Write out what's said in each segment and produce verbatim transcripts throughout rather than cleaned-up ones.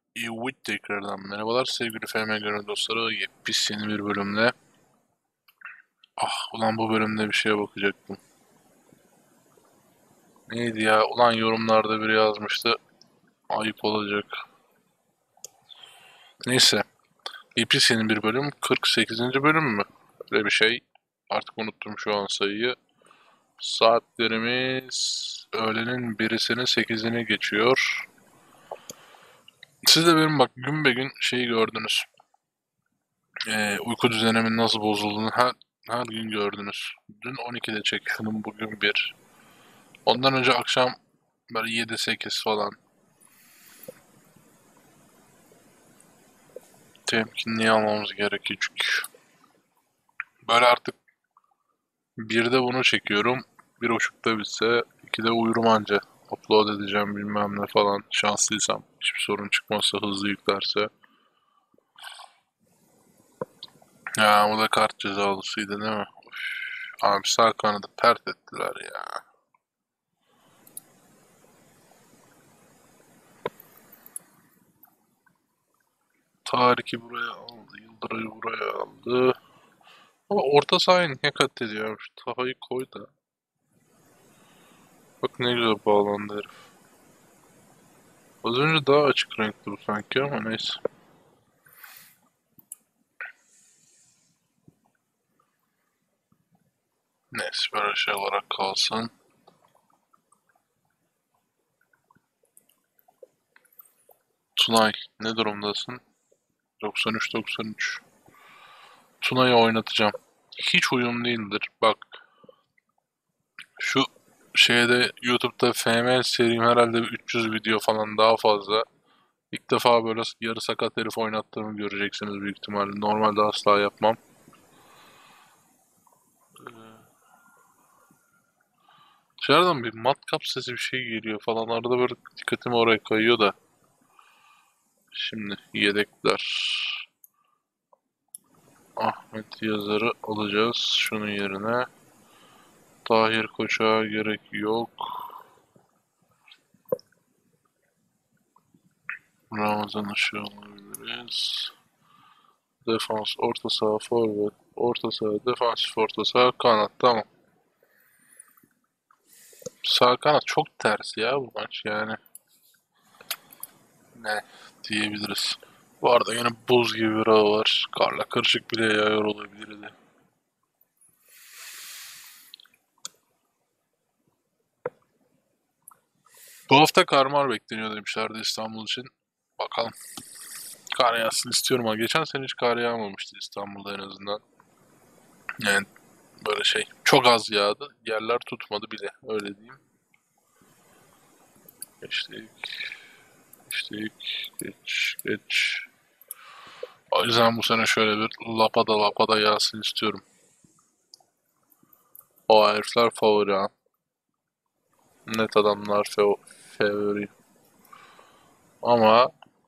Evet, tekrardan merhabalar sevgili F M Gönül dostları. Yepyeni bir bölümle. Ah ulan, bu bölümde bir şeye bakacaktım. Neydi ya? Ulan, yorumlarda biri yazmıştı. Ayıp olacak. Neyse. Yepyeni bir bölüm. kırk sekizinci bölüm mü? Öyle bir şey. Artık unuttum şu an sayıyı. Saatlerimiz öğlenin birisinin sekizini geçiyor. Siz de benim bak gün be gün şeyi gördünüz. Ee, uyku düzenimin nasıl bozulduğunu her, her gün gördünüz. Dün on ikide çekiyordum, bugün bir. Ondan önce akşam böyle yedi sekiz falan. Temkinli almamız gerekiyor çünkü. Böyle artık birde bunu çekiyorum. Bir buçukta bitse ikide uyurum anca. Upload edeceğim bilmem ne falan. Şanslıysam. Hiçbir sorun çıkmazsa, hızlı yüklerse. Ya bu da kart cezalısıydı değil mi? Üf, abi sağ kanadı pert ettiler ya. Tarik'i buraya aldı. Yıldıray'ı buraya aldı. Ama orta sahayı niye kat ediyormuş? Taha'yı koy da. Bak ne güzel bağlandı herif. Az önce daha açık renkti bu sanki ama neyse. Neyse, böyle şey olarak kalsın. Tunay, ne durumdasın? doksan üç doksan üç. Tunay'ı oynatacağım. Hiç uyum değildir. Bak, şu şeyde YouTube'da F M serim herhalde üç yüz video falan, daha fazla. İlk defa böyle yarı sakat herif oynattığımı göreceksiniz büyük ihtimalle. Normalde asla yapmam. Dışarıdan bir matkap sesi bir şey geliyor falan. Arada böyle dikkatim oraya kayıyor da. Şimdi yedekler. Ahmet Yazar'ı alacağız şunun yerine. Tahir Koç'a gerek yok. Ramazan Işığı alabiliriz. Defans, orta saha, forvet, orta saha, defansif orta saha, kanat. Tamam. Sağ kanat çok ters ya bu maç yani. Ne diyebiliriz. Bu arada yine buz gibi bir hava var. Karla karışık bile yağıyor olabilirdi. Bu hafta karmar bekleniyor demişlerdi İstanbul için. Bakalım. Kar yağsın istiyorum ama geçen sene hiç kar yağmamıştı İstanbul'da en azından. Yani böyle şey çok az yağdı. Yerler tutmadı bile, öyle diyeyim. Geçtik. Geçtik. Geç. Geç. O yüzden bu sene şöyle bir lapada lapada yağsın istiyorum. O herifler favori ha. Net adamlar favori. Ama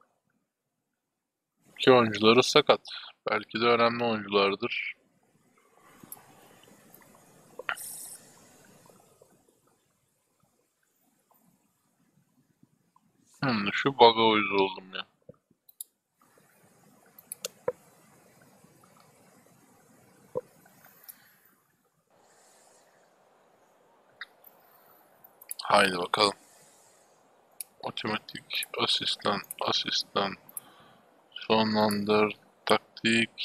iki oyuncuları sakat. Belki de önemli oyunculardır. Hmm, şu bug'a uyuz oldum ya. Haydi bakalım. Otomatik asistan, asistan, sonlandır, taktik.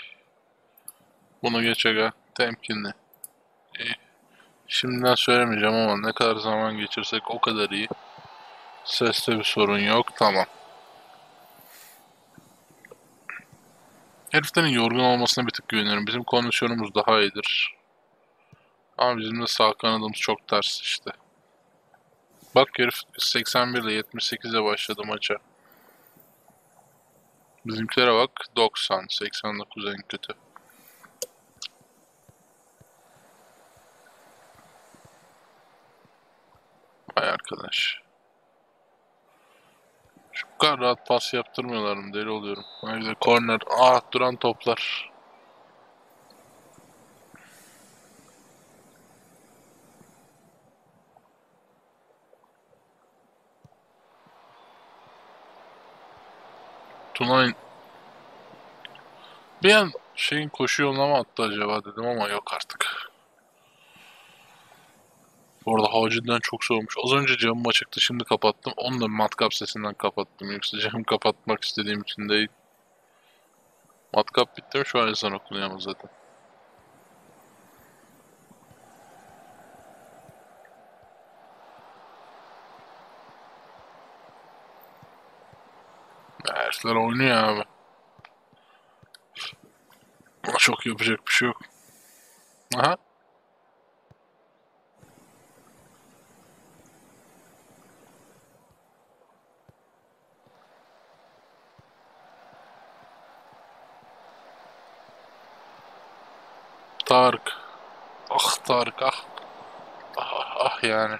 Bunu geç aga. Temkinli. İyi. Şimdiden söylemeyeceğim ama ne kadar zaman geçirsek o kadar iyi. Seste bir sorun yok. Tamam. Heriflerin yorgun olmasına bir tık güveniyorum. Bizim kondisyonumuz daha iyidir. Ama bizim de sağ kanadımız çok ters işte. Bak herif seksen bir ile yetmiş sekize başladı maça. Bizimkilere bak, doksan, seksen dokuz en kötü. Vay arkadaş. Şu kadar rahat pas yaptırmıyorlar mı? Deli oluyorum. Haydi korner. Ah, duran toplar. Tunay bir an şeyin koşu yoluna mı attı acaba dedim ama yok artık. Bu arada hava cidden çok soğumuş. Az önce camım açıktı, şimdi kapattım. Onu da matkap sesinden kapattım. Yoksa camı kapatmak istediğim için değil. Matkap bitti mi? Şu an ezan okunuyor ama zaten. Herifler oynuyor abi. Ama çok yapacak bir şey yok. Aha. Tarık. Ah Tarık ah. Ah ah, ah yani.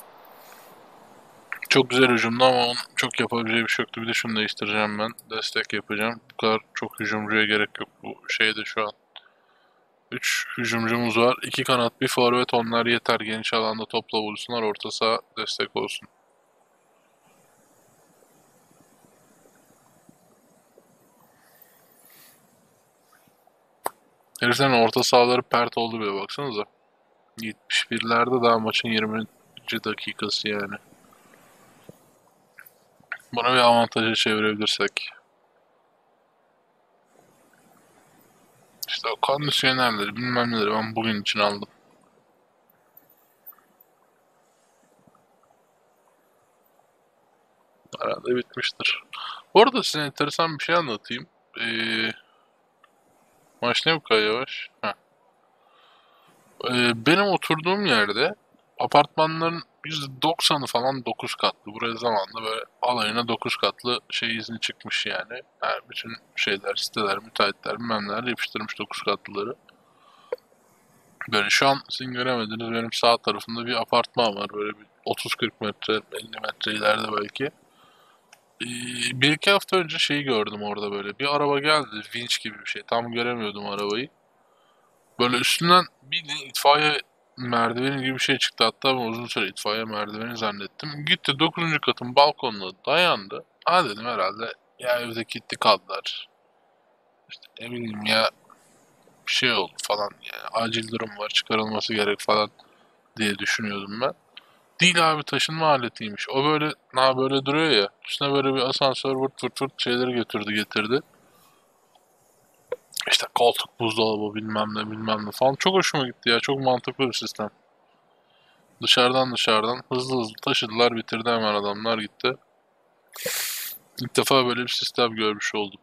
Çok güzel hücumdu ama onun çok yapabileceği bir şey yoktu. Bir de şunu değiştireceğim ben. Destek yapacağım. Bu kadar çok hücumcuya gerek yok bu şeyde şu an. üç hücumcumuz var. iki kanat, bir forvet, onlar yeter. Geniş alanda topla bulsunlar. Orta saha destek olsun. Heriflerin orta sahaları pert oldu bile baksanıza. yetmiş birlerde daha maçın yirminci dakikası yani. Buna bir avantaja çevirebilirsek. İşte o kondisyonerleri bilmem neleri ben bugün için aldım. Herhalde bitmiştir. Bu arada size enteresan bir şey anlatayım. Ee, maç ne bu kadar yavaş? Heh. Ee, benim oturduğum yerde apartmanların yüzde doksanı falan dokuz katlı. Buraya zamanla böyle alayına dokuz katlı şey izni çıkmış yani. Yani bütün şeyler, siteler, müteahhitler, bilmem neler yapıştırmış dokuz katlıları. Böyle şu an sizin göremediğiniz benim sağ tarafımda bir apartman var. Böyle bir otuz kırk metre, elli metre ileride belki. Ee, bir iki hafta önce şeyi gördüm orada böyle. Bir araba geldi, vinç gibi bir şey. Tam göremiyordum arabayı. Böyle üstünden bildiğin itfaiye merdiveni gibi bir şey çıktı. Hatta ben uzun süre itfaiye merdiveni zannettim. Gitti dokuzuncu katın balkonuna dayandı. Ha dedim herhalde ya evde kilitli kaldılar. İşte ne bileyim ya bir şey oldu falan yani. Acil durum var çıkarılması gerek falan diye düşünüyordum ben. Değil abi taşınma aletiymiş. O böyle na böyle duruyor ya. Üstüne böyle bir asansör vırt vırt vırt şeyleri götürdü getirdi. İşte koltuk, buzdolabı bilmem ne bilmem ne falan. Çok hoşuma gitti ya. Çok mantıklı bir sistem. Dışarıdan dışarıdan hızlı hızlı taşıdılar bitirdi hemen adamlar gitti. İlk defa böyle bir sistem görmüş oldum.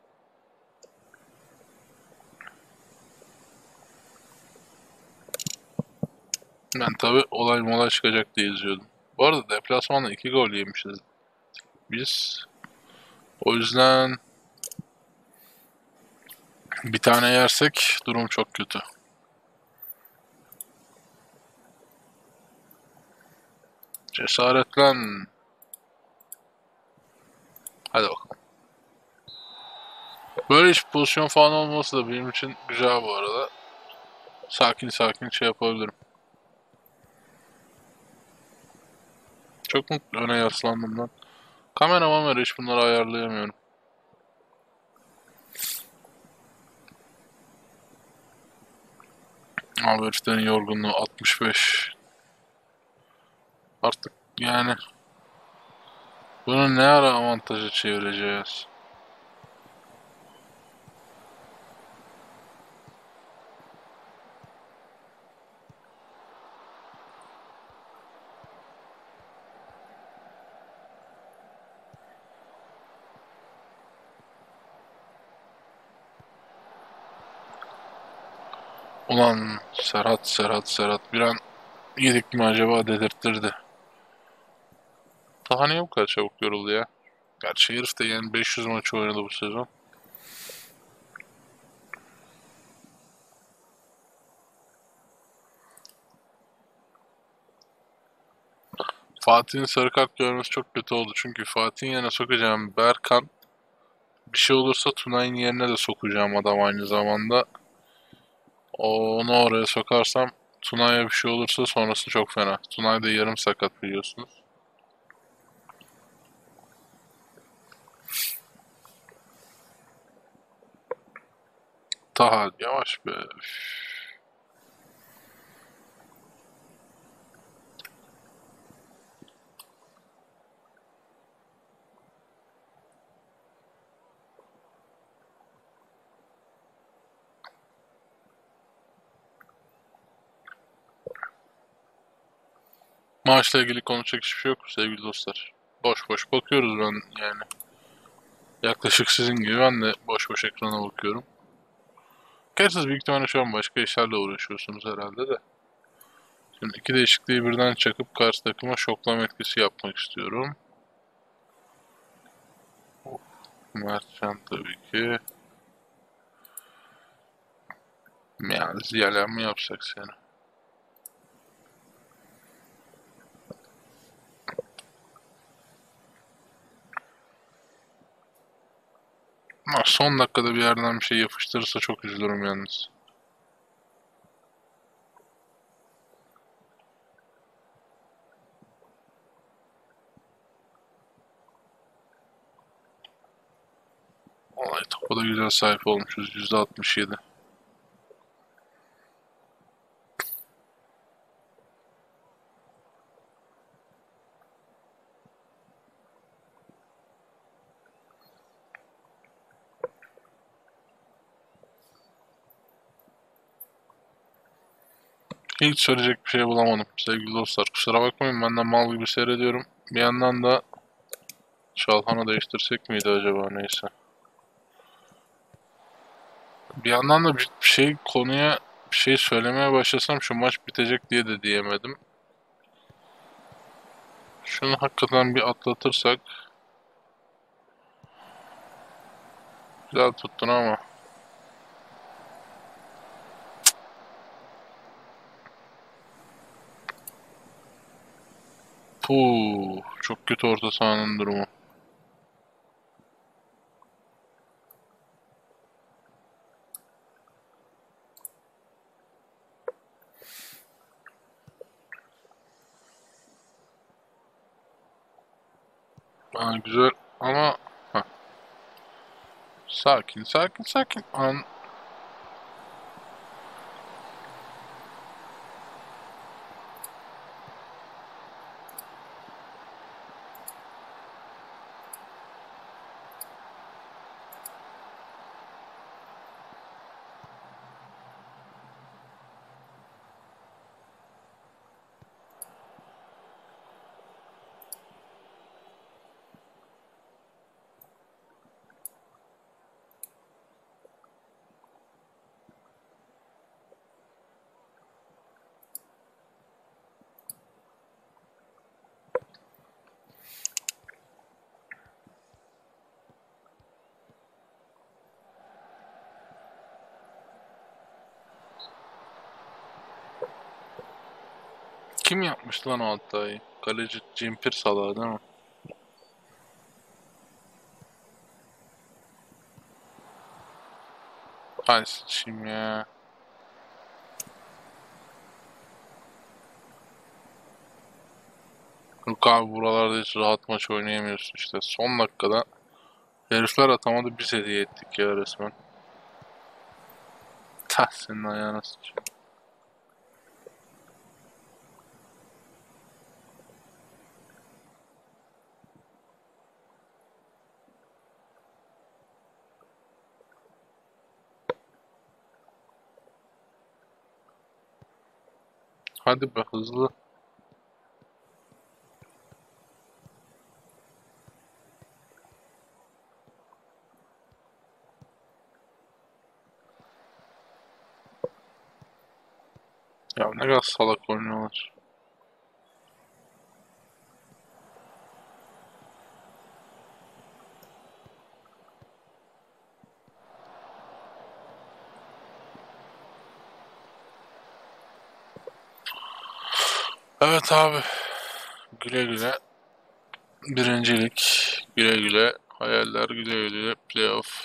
Ben tabi olay molay çıkacak diye izliyordum. Bu arada deplasmanda iki gol yemişiz biz. O yüzden bir tane yersek durum çok kötü. Cesaretlen. Hadi bakalım. Böyle hiç pozisyon falan olması da benim için güzel bu arada. Sakin sakin şey yapabilirim. Çok mu öne yaslandım lan? Kameraman ver hiç bunları ayarlayamıyorum. Abi heriflerin yorgunluğu altmış beş. Artık yani bunu ne ara avantaja çevireceğiz? Ulan Serhat Serhat Serhat bir an yedik mi acaba dedirttirdi. Daha niye bu kadar çabuk yoruldu ya? Gerçi herif de yani beş yüz maç oynadı bu sezon. Fatih'in sarı kart görmesi çok kötü oldu. Çünkü Fatih'in yerine sokacağım Berkan. Bir şey olursa Tunay'ın yerine de sokacağım adam aynı zamanda. Onu oraya sokarsam Tunay'a bir şey olursa sonrası çok fena. Tunay da yarım sakat biliyorsunuz. Taha yavaş be. Maaşla ilgili konuşacak hiçbir şey yok sevgili dostlar. Boş boş bakıyoruz ben yani. Yaklaşık sizin gibi ben de boş boş ekrana bakıyorum. Gerçi siz büyük ihtimalle şu an başka işlerle uğraşıyorsunuz herhalde de. Şimdi iki değişikliği birden çakıp karşı takıma şoklama etkisi yapmak istiyorum. Mertcan tabii ki. Yani ziyalen mi yapsak seni? Ama son dakikada bir yerden bir şey yapıştırırsa çok üzülürüm yalnız. Vallahi topa da güzel sahip olmuşuz. yüzde altmış yedi. Hiç söyleyecek bir şey bulamadım sevgili dostlar. Kusura bakmayın ben de mal gibi seyrediyorum. Bir yandan da Şalhan'ı değiştirsek miydi acaba neyse. Bir yandan da bir şey konuya bir şey söylemeye başlasam şu maç bitecek diye de diyemedim. Şunu hakikaten bir atlatırsak güzel tuttun ama. Puh, çok kötü orta sahanın durumu. Ha, güzel ama heh, sakin sakin sakin. An kim yapmış lan o hatayı? Kaleci Cimpir salağı değil mi? Ay sıçayım ya. Yok abi buralarda hiç rahat maç oynayamıyorsun işte. Son dakikada herifler atamadı biz hediye ettik ya resmen. Tah senin ayağına sıçayım. Hadi be hızlı. Ya ne kadar salak oynuyorlar. Evet abi. Güle güle. Birincilik. Güle güle. Hayaller güle güle. Playoff.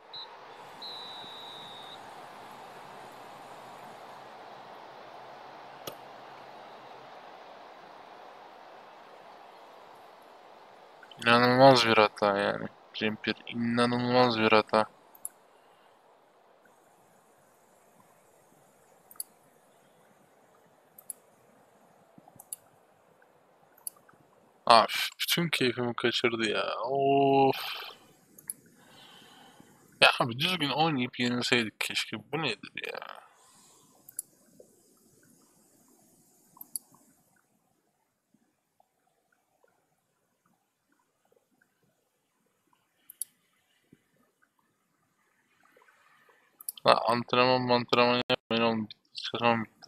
İnanılmaz bir hata yani. Cimpir inanılmaz bir hata. Abi bütün keyfimi kaçırdı ya. Of. Ya abi düzgün oynayıp yenilseydik keşke. Bu nedir ya? Ha, antrenman antrenman yapmayın oğlum. Sezon bitti.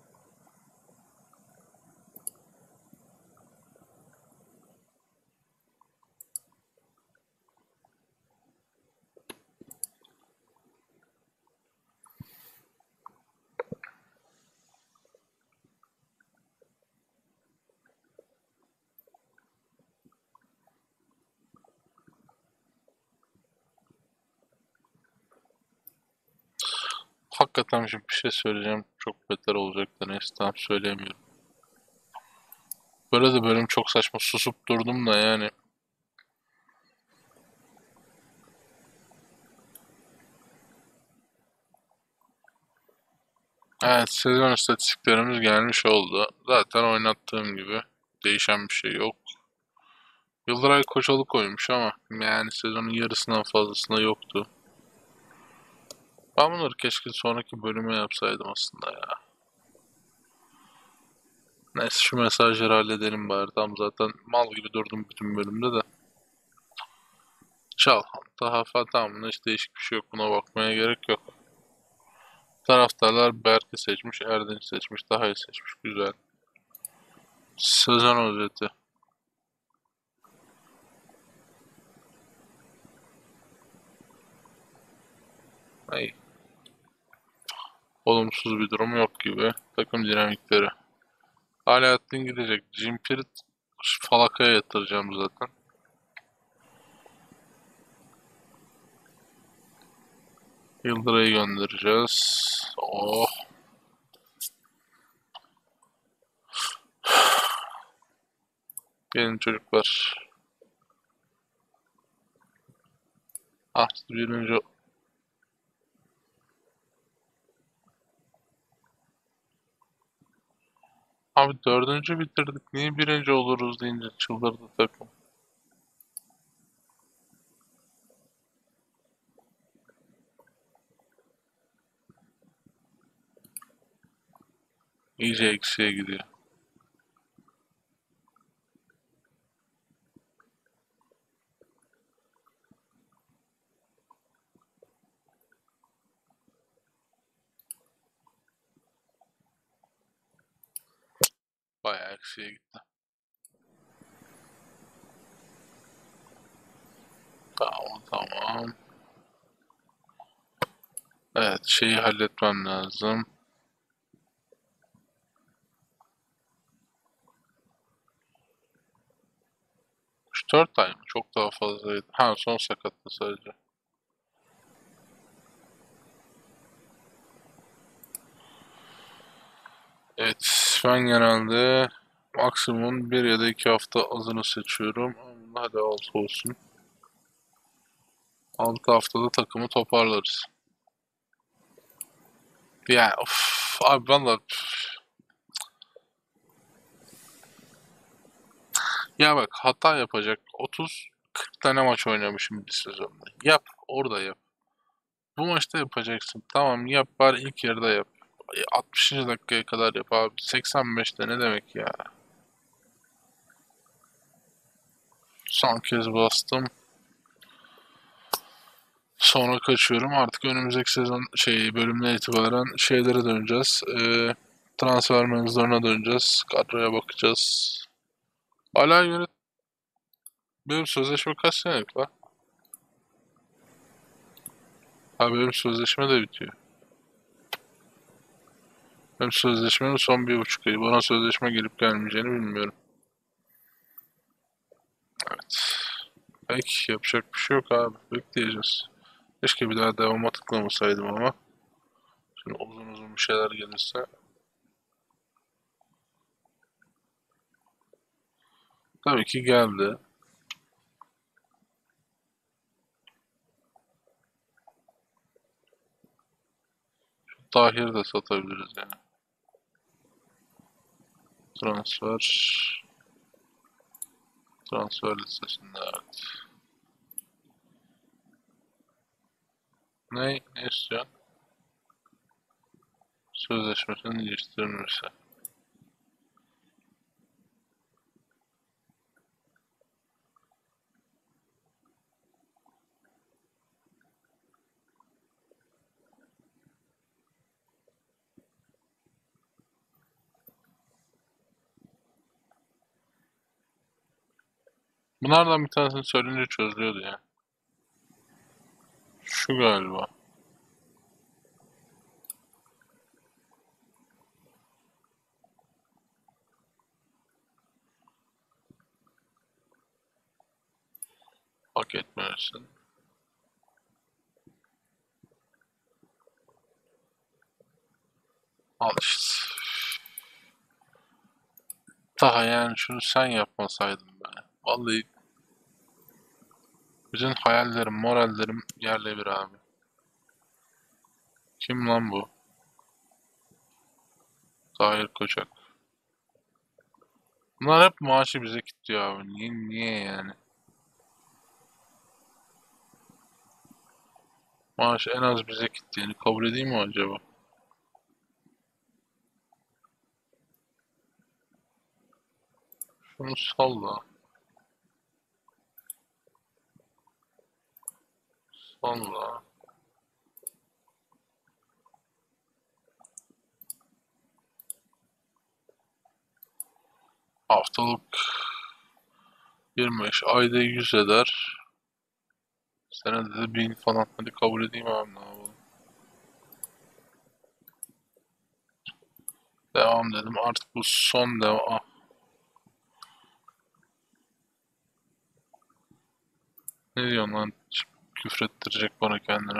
Hakikaten şimdi bir şey söyleyeceğim. Çok beter olacak da neyse tamam söyleyemiyorum. Böyle de bölüm çok saçma susup durdum da yani. Evet sezon istatistiklerimiz gelmiş oldu. Zaten oynattığım gibi değişen bir şey yok. Yıldıray Koçalı koymuş ama yani sezonun yarısından fazlasında yoktu. Ben bunları keşke sonraki bölüme yapsaydım aslında ya. Neyse şu mesajları halledelim bari. Tam zaten mal gibi durdum bütün bölümde de. Çal. Daha tamam hiç değişik bir şey yok. Buna bakmaya gerek yok. Taraftarlar Berk'i seçmiş, Erdinç seçmiş, daha iyi seçmiş. Güzel. Sezon özeti. Ay, olumsuz bir durum yok gibi. Takım dinamikleri. Alaaddin gidecek. Jimpirit falakaya yatıracağım zaten. Yıldıray'ı göndereceğiz. Oh. Gelin çocuklar. Ah birinci. Abi dördüncü bitirdik. Niye birinci oluruz deyince çıldırdı takım. İyice eksiye gidiyor. Bayağı eksiye gitti. Tamam tamam. Evet şeyi halletmem lazım. üç dört ay mı? Çok daha fazlaydı. Ha son sakattı sadece. Evet ben genelde maksimum bir ya da iki hafta azını seçiyorum. Ama hadi altı olsun. altı haftada takımı toparlarız. Yani of, abi valla ya bak hata yapacak otuz kırk tane maç oynamışım bir sezonda. Yap orada yap. Bu maçta yapacaksın. Tamam yap bari ilk yarıda yap. E, altmışıncı dakikaya kadar yap abi. seksen beşte ne demek ya? Son kez bastım. Sonra kaçıyorum. Artık önümüzdeki sezon şey bölümden itibaren şeylere döneceğiz. Ee, transfer mevzularına döneceğiz. Kadroya bakacağız. Hala göre benim sözleşme kaç senelik var? Ha benim sözleşme de bitiyor. Benim sözleşmenin son bir buçuk ayı. Bana sözleşme gelip gelmeyeceğini bilmiyorum. Evet. Peki yapacak bir şey yok abi. Bekleyeceğiz. Keşke bir daha devama tıklamasaydım ama. Şimdi uzun uzun bir şeyler gelirse. Tabii ki geldi. Tahir'i de satabiliriz yani. Transfer. Transfer listesinde evet. Ne, ne istiyorsun? Sözleşmesinin değiştirilmesi. Bunlardan bir tanesini söyleyince çözülüyordu ya. Şu galiba. Hak etmiyorsun. Al işte. Daha yani şunu sen yapmasaydın be. Vallahi bütün hayallerim, morallerim yerle bir abi. Kim lan bu? Tahir Koçak. Bunlar hep maaşı bize kilitliyor abi. Niye, niye yani? Maaş en az bize kilitleyeni kabul edeyim mi acaba? Şunu salla. Salla. Haftalık yirmi beş, ayda yüz eder. Senede de bin falan. Hadi kabul edeyim abi, ne yapalım. Devam dedim. Artık bu son devam. Ah, ne diyorsun lan? Küfrettirecek bana kendini.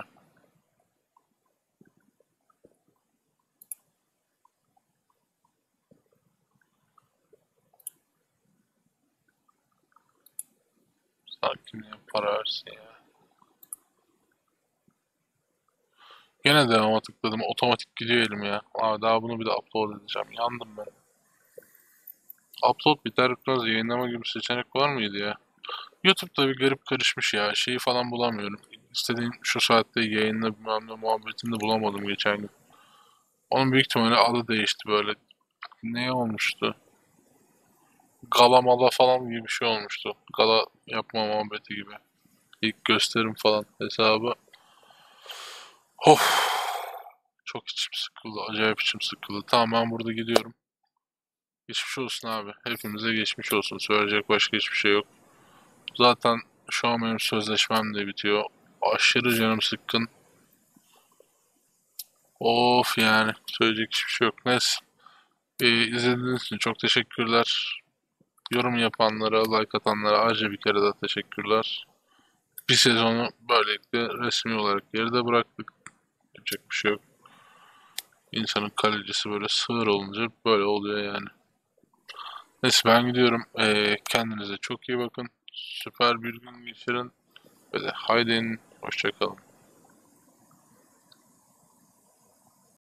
Sanki niye para versin ya. Gene devama tıkladım. Otomatik gidiyor elim ya. Aa, daha bunu bir de upload edeceğim. Yandım ben. Upload biter bitmez yayınlama gibi seçenek var mıydı ya? YouTube'da bir garip karışmış ya. Şeyi falan bulamıyorum. İstediğim şu saatte yayınla bilmem ne muhabbetini de bulamadım geçen gün. Onun büyük ihtimalle adı değişti böyle. Ne olmuştu? Gala mala falan gibi bir şey olmuştu. Gala yapma muhabbeti gibi. İlk gösterim falan hesabı. Of. Çok içim sıkıldı. Acayip içim sıkıldı. Tamam, ben burada gidiyorum. Geçmiş olsun abi. Hepimize geçmiş olsun. Söyleyecek başka hiçbir şey yok. Zaten şu an benim sözleşmem de bitiyor. Aşırı canım sıkkın. Of yani. Söyleyecek hiçbir şey yok. Neyse. Ee, izlediğiniz için çok teşekkürler. Yorum yapanlara, like atanlara ayrıca bir kere daha teşekkürler. Bir sezonu böylelikle resmi olarak geride bıraktık. Yapacak bir şey yok. İnsanın kalecisi böyle sığır olunca böyle oluyor yani. Neyse, ben gidiyorum. Ee, kendinize çok iyi bakın. Süper bir gün geçirin. Ve de haydi, hoşça kalın.